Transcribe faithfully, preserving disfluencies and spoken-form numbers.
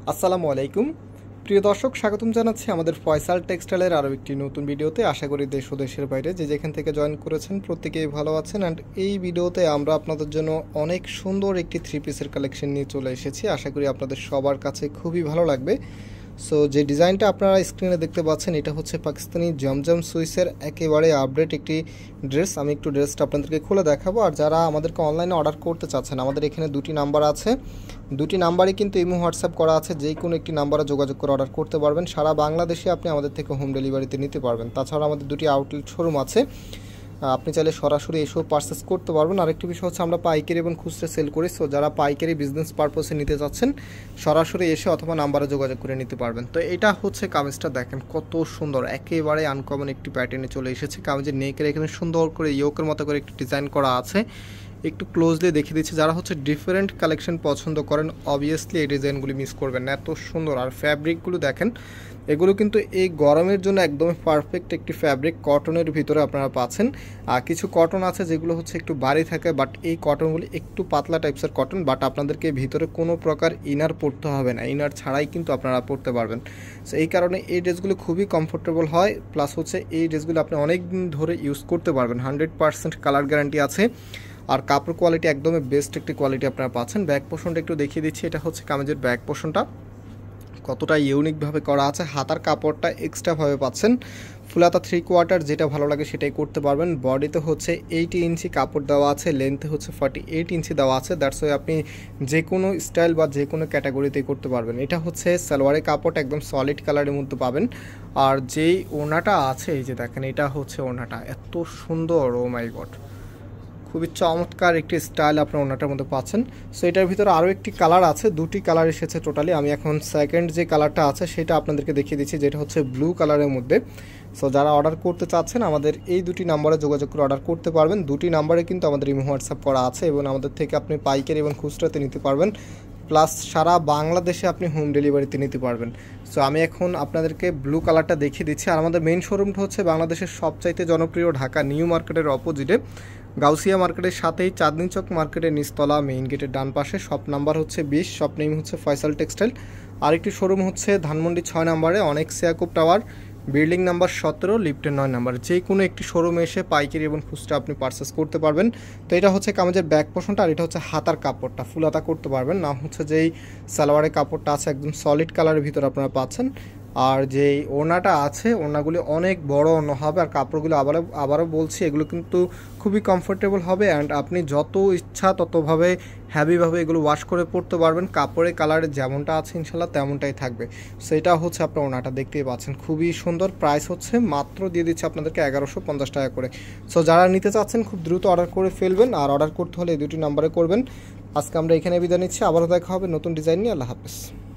আসসালামু আলাইকুম প্রিয় দর্শক, স্বাগতম জানাচ্ছি আমাদের ফয়সাল টেক্সটাইলের আরও একটি নতুন ভিডিওতে। আশা করি দেশ ও দেশের বাইরে যে যেখান থেকে জয়েন করেছেন প্রত্যেকেই ভালো আছেন। অ্যান্ড এই ভিডিওতে আমরা আপনাদের জন্য অনেক সুন্দর একটি থ্রি পিসের কালেকশন নিয়ে চলে এসেছি। আশা করি আপনাদের সবার কাছে খুবই ভালো লাগবে। সো যে ডিজাইনটা আপনারা স্ক্রিনে দেখতে পাচ্ছেন এটা হচ্ছে পাকিস্তানি জমজম সুইসের একেবারে আপডেট একটি ড্রেস। আমি একটু ড্রেসটা আপনাদেরকে খুলে দেখাবো। আর যারা আমাদেরকে অনলাইনে অর্ডার করতে চাচ্ছেন, আমাদের এখানে দুটি নাম্বার আছে, দুটি নাম্বারই কিন্তু ইমো হোয়াটসঅ্যাপ করা আছে, যে কোনো একটি নাম্বারে যোগাযোগ করে অর্ডার করতে পারবেন। সারা বাংলাদেশে আপনি আমাদের থেকে হোম ডেলিভারিতে নিতে পারবেন। তাছাড়া আমাদের দুটি আউটলেট শোরুম আছে, আপনি চাইলে সরাসরি এসেও পারচেস করতে পারবেন। আরেকটি বিষয় হচ্ছে আমরা পাইকারি এবং খুচরা সেল করি। সো যারা পাইকারি বিজনেস পারপসে নিতে চাচ্ছেন সরাসরি এসে অথবা নাম্বারে যোগাযোগ করে নিতে পারবেন। তো এটা হচ্ছে কামিজটা, দেখেন কত সুন্দর, একেবারে আনকমন একটি প্যাটার্নে চলে এসেছে। কামিজের নেকের এখানে সুন্দর করে ইয়োকের মতো করে একটি ডিজাইন করা আছে। একটু ক্লোজলি দেখে দিচ্ছি, যারা হচ্ছে ডিফারেন্ট কালেকশন পছন্দ করেন অবভিয়াসলি এই ডিজাইনগুলি মিস করবেন না, এত সুন্দর। আর ফ্যাব্রিকগুলো দেখেন, এগুলো কিন্তু এই গরমের জন্য একদমই পারফেক্ট একটি ফ্যাব্রিক, কটনের ভিতরে আপনারা পাচ্ছেন। আর কিছু কটন আছে যেগুলো হচ্ছে একটু ভারী থাকে, বাট এই কটনগুলি একটু পাতলা টাইপসের কটন, বাট আপনাদেরকে ভিতরে কোনো প্রকার ইনার পরতে হবে না, ইনার ছাড়াই কিন্তু আপনারা পরতে পারবেন। সো এই কারণে এই ড্রেসগুলো খুবই কমফোর্টেবল হয়, প্লাস হচ্ছে এই ড্রেসগুলো আপনি অনেক দিন ধরে ইউজ করতে পারবেন। হান্ড্রেড পার্সেন্ট কালার গ্যারান্টি আছে, আর কাপড় কোয়ালিটি একদমই বেস্ট একটি কোয়ালিটি আপনারা পাচ্ছেন। ব্যাক পোর্শনটা একটু দেখিয়ে দিচ্ছি, এটা হচ্ছে কামিজের ব্যাক পোর্শনটা কতটা ইউনিকভাবে করা আছে। হাতার কাপড়টা এক্সট্রাভাবে পাচ্ছেন, ফুলাতা থ্রি কোয়ার্টার, যেটা ভালো লাগে সেটাই করতে পারবেন। বডিতে হচ্ছে এইটি ইঞ্চি কাপড় দেওয়া আছে, লেন্থে হচ্ছে ফর্টি এইট ইঞ্চি দেওয়া আছে। দ্যাটস ওয়াই আপনি যে কোনো স্টাইল বা যে কোনো ক্যাটাগরিতেই করতে পারবেন। এটা হচ্ছে সালোয়ারের কাপড়টা একদম সলিড কালারের মধ্যে পাবেন। আর যেই ওড়নাটা আছে, এই যে দেখেন, এটা হচ্ছে ওড়নাটা এত সুন্দর, ও মাই গড, খুবই চমৎকার একটি স্টাইল আপনার ওনাটার মধ্যে পাচ্ছেন। সো এটার ভিতরে আরও একটি কালার আছে, দুটি কালার এসেছে টোটালি। আমি এখন সেকেন্ড যে কালারটা আছে সেটা আপনাদেরকে দেখিয়ে দিচ্ছি, যেটা হচ্ছে ব্লু কালারের মধ্যে। সো যারা অর্ডার করতে চাচ্ছেন আমাদের এই দুটি নাম্বারে যোগাযোগ করে অর্ডার করতে পারবেন। দুটি নাম্বারে কিন্তু আমাদের ইমো হোয়াটসঅ্যাপ করা আছে এবং আমাদের থেকে আপনি পাইকারি এবং খুচরাতে নিতে পারবেন, প্লাস সারা বাংলাদেশে আপনি হোম ডেলিভারিতে নিতে পারবেন। সো আমি এখন আপনাদেরকে ব্লু কালারটা দেখিয়ে দিচ্ছি। আর আমাদের মেইন শোরুমটা হচ্ছে বাংলাদেশের সবচাইতে জনপ্রিয় ঢাকা নিউ মার্কেটের অপোজিটে, গাউসিয়া মার্কেটের সাথেই চাঁদনি চক মার্কেটের নিচতলা মেইন গেটের ডান পাশে। শপ নাম্বার হচ্ছে বিশ, শপ নেম হচ্ছে ফয়সাল টেক্সটাইল। আরেকটি শোরুম হচ্ছে ধানমন্ডি ছয় নাম্বারে অনেক সিয়াকুব টাওয়ার, বিল্ডিং নাম্বার সতেরো, লিফটের নয় নাম্বার। যে কোনো একটি শোরুমে এসে পাইকারি এবং খুচরা আপনি পারচেস করতে পারবেন। তো এটা হচ্ছে কামিজের ব্যাক পোর্শনটা, আর এটা হচ্ছে হাতার কাপড়টা, ফুল হাতা করতে পারবেন না, হচ্ছে যেই সালোয়ারের কাপড়টা আছে একদম সলিড কালারের ভিতরে আপনারা পাচ্ছেন। আর যেই ওড়নাটা আছে, ওড়নাগুলি অনেক বড় ওড়না হবে, আর কাপড়গুলো আবারও আবারও বলছি এগুলো কিন্তু খুবই কমফোর্টেবল হবে। অ্যান্ড আপনি যত ইচ্ছা ততভাবে হ্যাভিভাবে এগুলো ওয়াশ করে পরতে পারবেন। কাপড়ের কালার যেমনটা আছে ইনশাল্লাহ তেমনটাই থাকবে। সেটা হচ্ছে আপনার ওড়নাটা দেখতেই পাচ্ছেন, খুবই সুন্দর। প্রাইস হচ্ছে মাত্র দিয়ে দিচ্ছে আপনাদেরকে এগারোশো পঞ্চাশ টাকা করে। সো যারা নিতে চাচ্ছেন খুব দ্রুত অর্ডার করে ফেলবেন, আর অর্ডার করতে হলে এই দুটি নাম্বারে করবেন। আজকে আমরা এখানে বিদায় নিচ্ছি, আবারও দেখা হবে নতুন ডিজাইন নিয়ে। আল্লাহ হাফেজ।